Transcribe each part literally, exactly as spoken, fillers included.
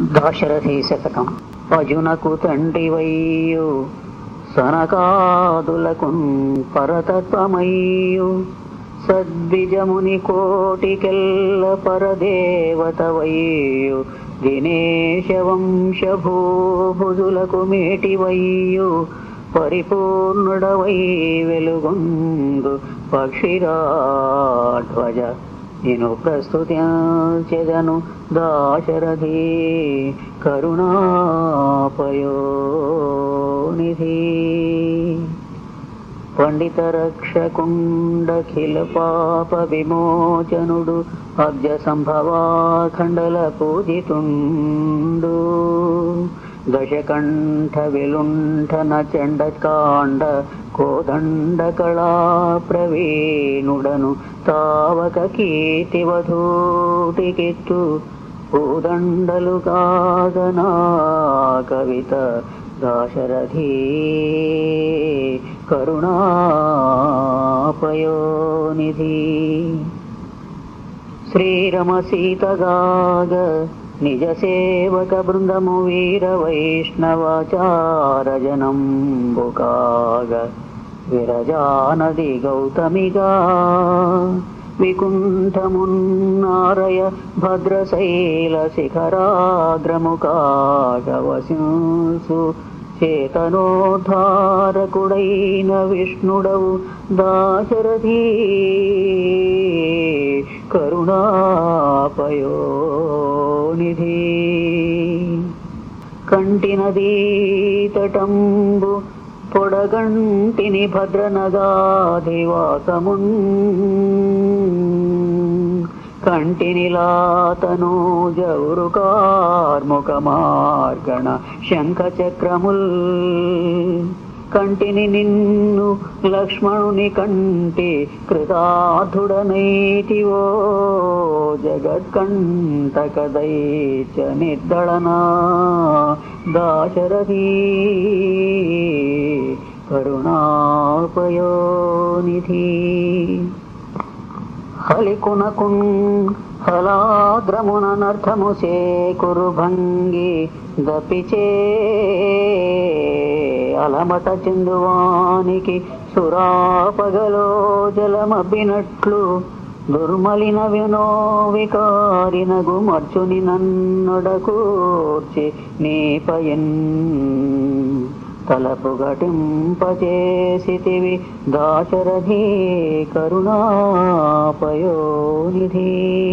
దాశరథి శతకం. అజునకు తండ్రివయ్యు సనకాదులకున్ పరతత్వమయ్యు సద్విజముని కోటికెల్ల పరదేవతవయ్యు దినేశ వంశభూభుజులకు మేటివయ్యు పరిపూర్ణుడవై వెలుగొందు పక్షిరాధ్వజ నిను ప్రస్తుత్యాచెదను దాశరథి కరుణాపయోనిధి. పండిత రక్షకుండఖిల పాప విమోచనుడు అబ్జ సంభవాఖండల పూజితుండు దశకంఠ విలుంఠన చండకాండ కోదండ కళా ప్రవీణుడను తావక కీర్తివధూటికిత్తు పూదండలు కాదనా కవిత దాశరథి కరుణాపయోనిధి. శ్రీరమ సీతగాగ నిజ సేవక బృందము వీర వైష్ణవాచారజనంబుకాగ విరజానది గౌతమిగా వికుంఠమున్నారయ భద్రశైల శిఖరాగ్రముకాగ వసింసు చేతనోద్ధారకుడైన విష్ణుడవు దాశరథి కరుణాపయోనిధి. కంటి నదీ తటంబు పొడగంటిని భద్రనగాధివాసమున్ కంటిని లాతను జౌరు కార్ముక మార్గణ శంఖ చక్రముల్ కంటిని నిన్ను లక్ష్మణుని కంటి కృతార్థుడనైతివో జగత్కంటక దైత్య నిర్దళనా దాశరథి కరుణాపయోనిధి. హలికునకున్ హలాగ్రముననర్థము సేకురు భంగి దపిచే అలమట చెందువానికి సురాపగలో జలమబ్బినట్లు దుర్మలిన వినో వికారినగు మర్చుని నన్నొడకూర్చి నీపయన్ తలపు ఘటింపచేసితివి దాశరథి కరుణాపయోనిధి.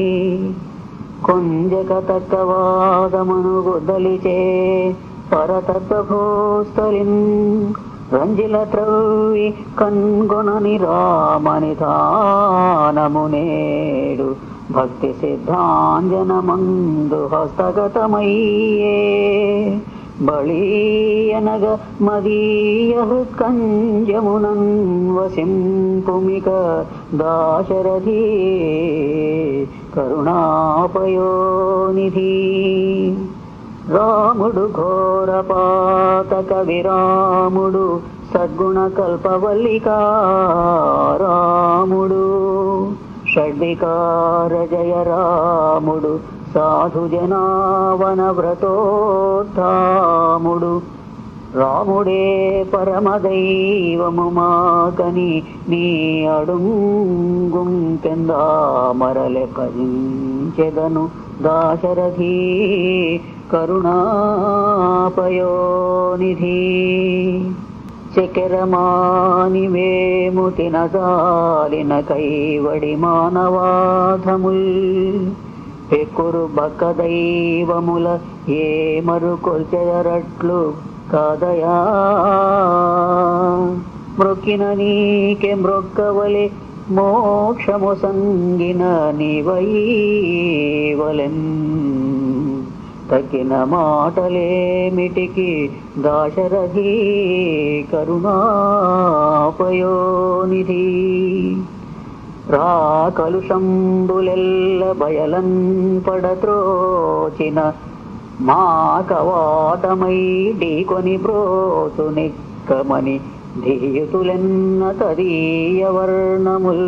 కొంజక తత్వవాదమును గుద్దలిచే పరతత్వభూస్థలిన్ రంజిల త్రవ్వి కన్గొనని రామనిధానమునేడు భక్తి సిద్ధాంజనమందు హస్తగతమయ్యే బళీయనగ మదీయ హృత్కంజమునన్ వసింపుమిక దాశరథి కరుణాపయోనిధి. రాముడు ఘోరపాతక విరాముడు సద్గుణ కల్పవల్లికా రాముడు షడ్వికార జయ రాముడు సాధు జనావన వ్రతోద్ధాముడు రాముడే పరమదైవము మాకని నీ అడుంగుం కింద మరలె భజించెదను దాశరథి కరుణాపయోనిధి. చక్రమాని వేముతి నజాలిన కైవడి మానవాధముల్ పెక్కురు బక్క దైవముల ఏ మరు కొల్చెదరట్లు కాదయా మ్రొక్కిన నీకే మ్రొక్కవలె మోక్షము సంగిన నీవైవలెన్ తక్కిన మాటలేమిటికి దాశరథి కరుణాపయోనిధి. రా కలుషంబులెల్ల బయలన్ పడత్రోచిన మా కవాటమై ఢీకొని బ్రోతు నిక్కమని ధీయుతులెన్న తదీయ వర్ణముల్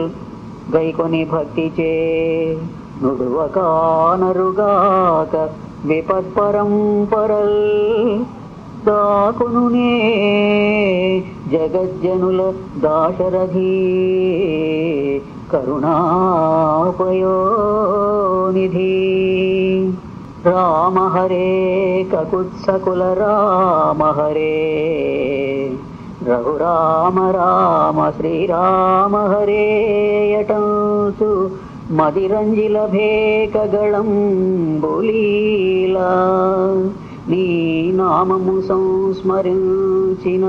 గైకొని భక్తిచే నుడువకానరుగాక విపత్పరంపరల్ దాకునునే జగజ్జనుల దాశరథి కరుణాపయోనిధి. రామ హరే కకుత్సకుల రామ హరే రఘురామ రామ శ్రీరామ హరే యటంసు మదిరంజిల భేకగళం బులీలా. నీ నామము సంస్మరించిన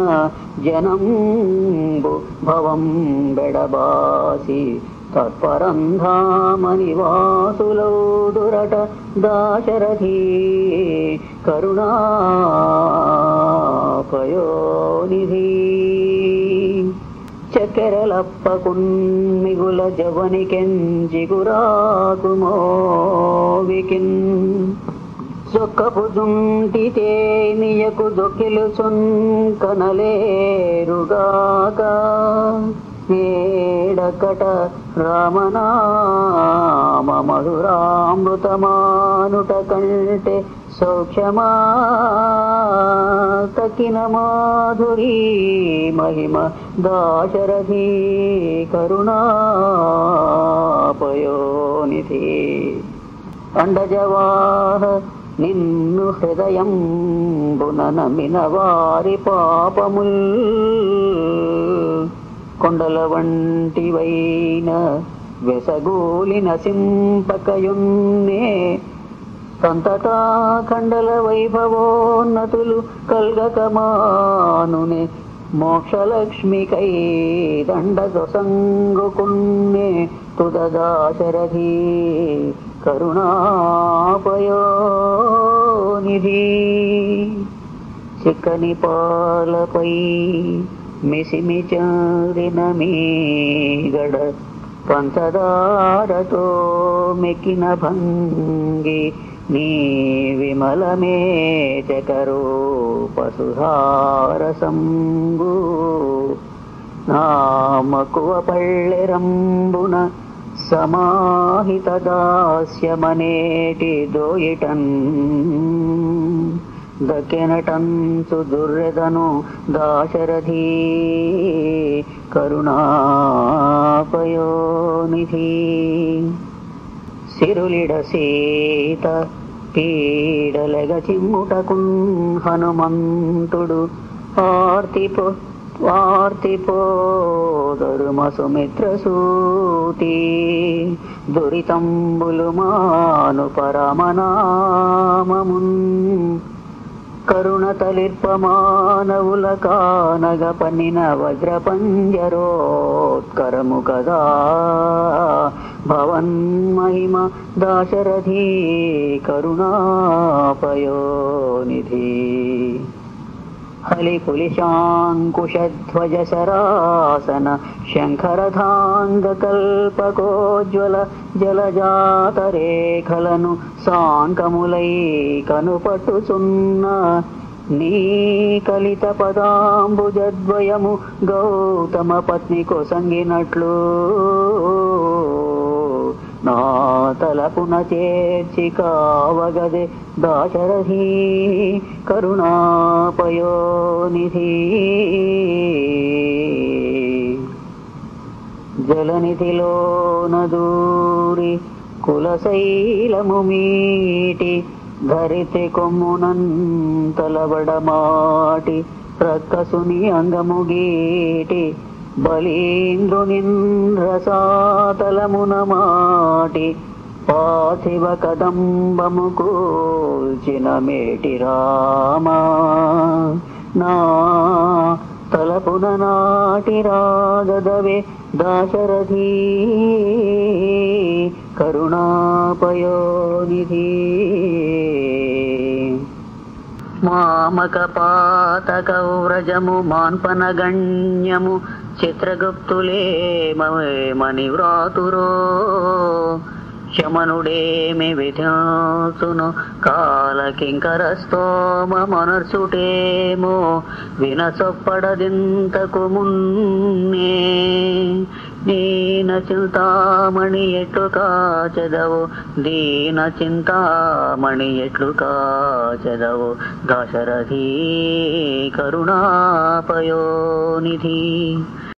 జనంబు భవం బెడబాసి తత్పరంధామని వాసులౌదురట దాశరథి కరుణాపయోనిధి. చక్కెరలప్పకున్మిగుల జవనికెంజిగురాకుమోవికిన్ సొక్కపు జుంటితే నియకు దొక్కిలుచున్ కనలేరుగాక. ఏడకట రామనామ మధురామృతమానుట కంటే సౌఖ్యమా తకిన మాధురీ మహిమ దాశరథి కరుణాపయోనిధి. అండజవాహ నిన్ను హృదయం బున నమిన వారి పాపముల్ కొండల వంటివైన వెసగూలి నసింపకయున్నే. సంతతా ఖండల వైభవోన్నతులు కల్గకమానునే. మోక్షలక్ష్మికై దండదొసంగుకున్నే తుద దాశరథి కరుణాపయోనిధి. చిక్కని పాలపై మిసిమి చారిన మీగడ పంచదారతో మెకిన భంగి నీ విమలమే చకరో పసుధారసంగు. నామకువ పళ్ళెరంబున సమాహిత దాస్యమనేటి దోయిటన్ దక్కెనటంచు దుర్రెదను దాశరథి కరుణాపయోనిధి. సిరులిడ సీత పీడలగ చిమ్ముటకున్ హనుమంతుడు ఆర్తిపో వార్తిపోదరుమ సుమిత్రసూతి. దురితంబులు మాను పరమనామమున్ కరుణ తలిర్పమానవుల కానగ పన్నిన వజ్రపంజరోత్కరము కదా. భవన్మహిమ దాశరథి కరుణాపయోనిధి. హలికులిశాంకుశధ్వజ సరాసన శంఖరథాంగకల్పకోజ్వల జలజాతరేఖలను సాంకములై కనుపట్టుచున్న నీ కలిత పదాంబుజద్వయము గౌతమ పత్ని కొసంగినట్లు నా తలపున చేర్చి కావగదే దాశరథి కరుణాపయోనిధి. జలనిధిలోన దూరి కులశైలము మీటి ధరితే కొమ్మునన్ తలబడమాటి ప్రక్కసుని అంగము గీటి బలీంద్రునిన్ రసాతలమున మాటి పార్థివ కదంబము కూల్చిన మేటి రామా నా తలపున నాటి రాగదవే దాశరథి కరుణాపయోనిధి. మామక పాతక వ్రజము మాన్పనగణ్యము చిత్రగుప్తులే మణివ్రాతురో శమనుడేమి విధ్యాసును కాలకింకర స్తోమ మనర్సుటేమో వినసొప్పడదింతకు మున్నే దీన చింతామణి ఎట్లు కాచెదవు దీన చింతామణి ఎట్లు కాచెదవు దాశరథి కరుణాపయోనిధి.